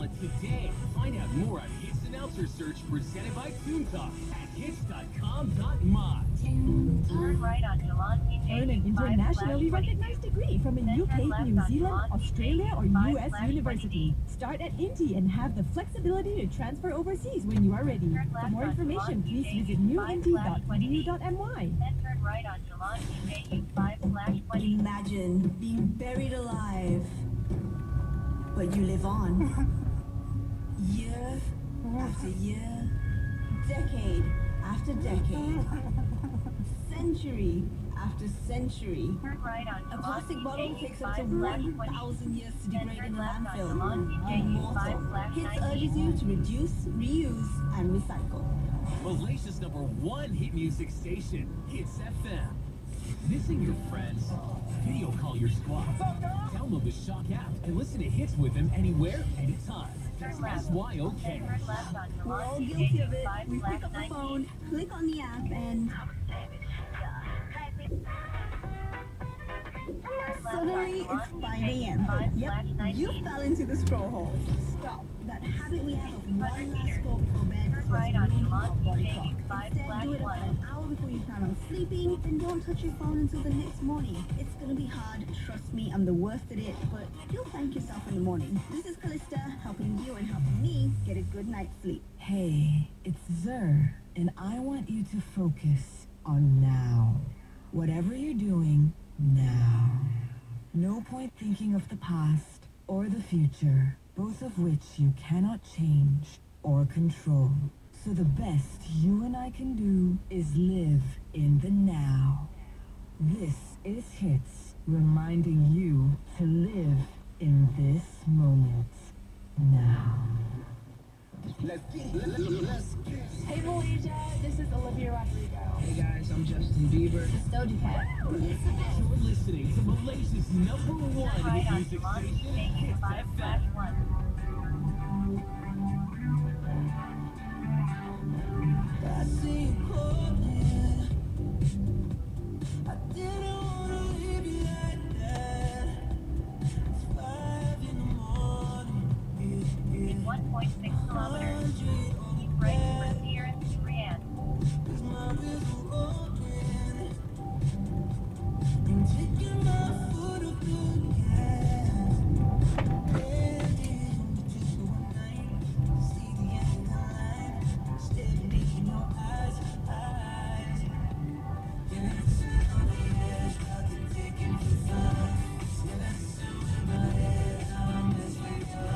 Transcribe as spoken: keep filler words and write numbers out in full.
wallet today. Find out more on Hits Announcer Search presented by TuneTalk at hits dot com dot my. Turn right on Jalan Earn an internationally recognized degree from a U K, New Zealand, Australia, or U S university. Start at Inti and have the flexibility to transfer overseas when you are ready. For more information, please visit new inti dot e d u dot m y. Then turn right on Jalan five slash twenty. Imagine being buried alive, but you live on. Year after year, decade after decade, century after century. Turn right on A Jalan plastic bottle takes up to five one thousand years to degrade in a landfill. Jalan Immortal. Hits urges you to reduce, reuse, and recycle. Malaysia's number one hit music station, Hits F M. Missing your friends? Video call your squad. Download the Shock app and listen to hits with them anywhere, anytime. That's S Y O K. Turn left on We're all Jalan guilty of it. five We slash pick up the ninety. phone, click on the app, and suddenly it's five a m Yep, you fell into the scroll hole. Stop. That habit we have of one last scroll before bed is Right on ruining our Jalan body clock. five Instead, slash do it about an hour before you plan on sleeping, and don't touch your phone until the next morning. It's gonna be hard, trust me, I'm the worst at it, but you'll thank yourself in the morning. This is Callista, helping you and helping me get a good night's sleep. Hey, it's Zer, and I want you to focus on now. Whatever you're doing, now. No point thinking of the past or the future, both of which you cannot change or control. So the best you and I can do is live in the now. This is Hits, reminding you to live in this moment now. Let's get, let's get. Hey Malaysia, this is Olivia Rodrigo. Hey guys, I'm Justin Bieber. Doja Cat. You're listening to Malaysia's number one Right hit on music Jalan station, Hits F